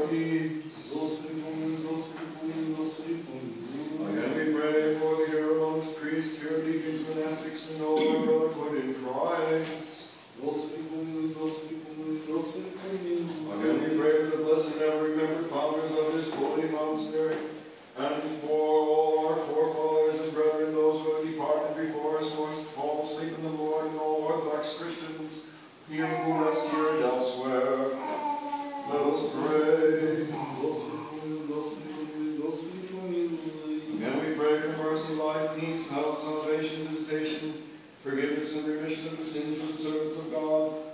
needs. Господи помилуй, Господи помилуй, Господи помилуй. Again we pray for the here amongst priests, here deacons, monastics, and all our brotherhood in Christ. Господи помилуй, Господи помилуй, Господи помилуй. Again we pray for the blessed and ever remembered founders of this holy monastery, and for all our forefathers and brethren, those who have departed before us, who have fallen asleep in the Lord, and all Orthodox Christians, here who rest here and elsewhere. Let us pray. Господи помилуй, Господи помилуй, Господи помилуй. Again we pray for mercy, life, peace, health, salvation, visitation, forgiveness and remission of the sins of the servants of God,